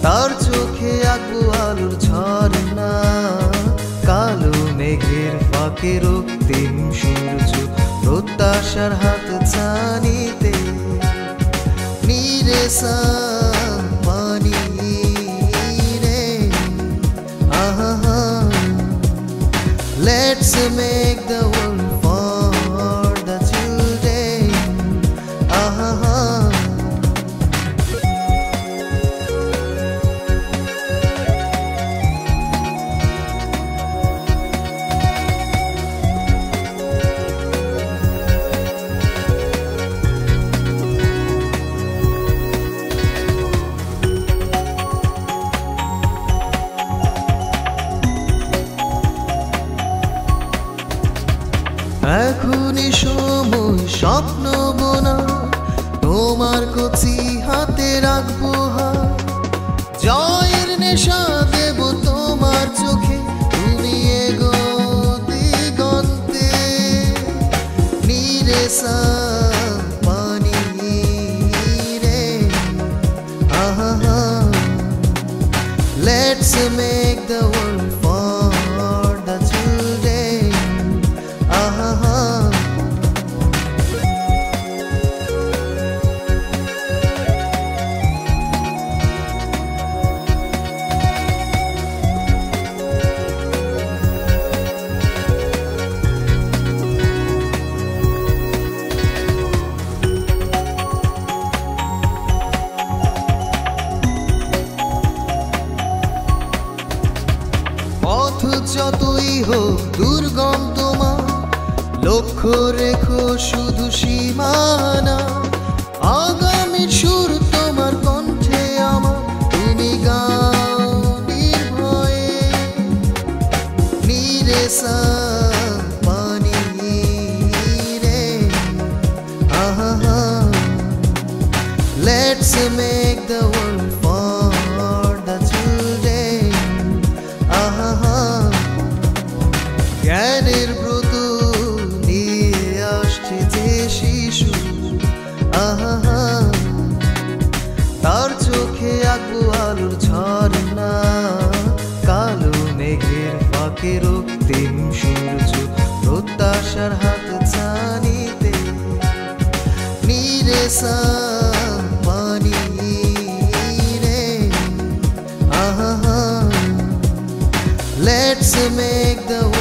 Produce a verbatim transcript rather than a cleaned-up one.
তার চোখে আঁকবো আলোর ঝর্ণা, কালো মেঘের ফাঁকে রক্তিম সূর্য প্রত্যাশার হাত ছানিতে নিরেসা পানি রে। আহা, let's make the world for the children. Ahaha. এখনই সময় স্বপ্ন বোনা, তোমার কচি হাতে রাখবো হাত, জয়ের নেশা দেব তোমার চোখে, তুমি এগো দিগন্তে নিরেসা পানি রে। আহা, let's make the world for the children. Ahaha. পথ যতই হোক দুর্গম তোমার, লক্ষ্য রেখো শুধু সীমানা, আগামীর সুর তোমার কণ্ঠে আমার, তুমি গাও নির্ভয়ে নিরেসা পানি রে। আহা, let's make the world for the children. আহা, জ্ঞানের ব্রত নিয়ে আসছে যে শিশু, আহা, তার চোখে আঁকবো আলোর ঝর্ণা, কালো মেঘের ফাঁকে রক্তিম সূর্য প্রত্যাশার হাত ছানিতে নিরেসা পানি রে। আহা, let's make the